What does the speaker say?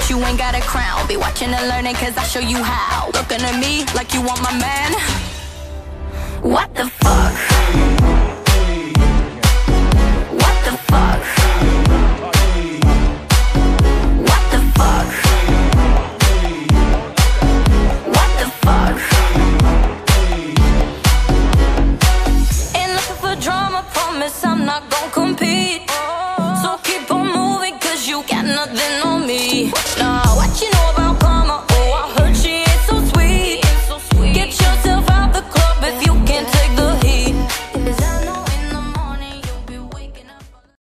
but you ain't got a crown. Be watching and learning, cause I show you how. Looking at me like you want my man. What the fuck? What the fuck? What the fuck? What the fuck? Ain't looking for drama, promise I'm not gon' compete. So keep on moving, cause you got nothing on me. No.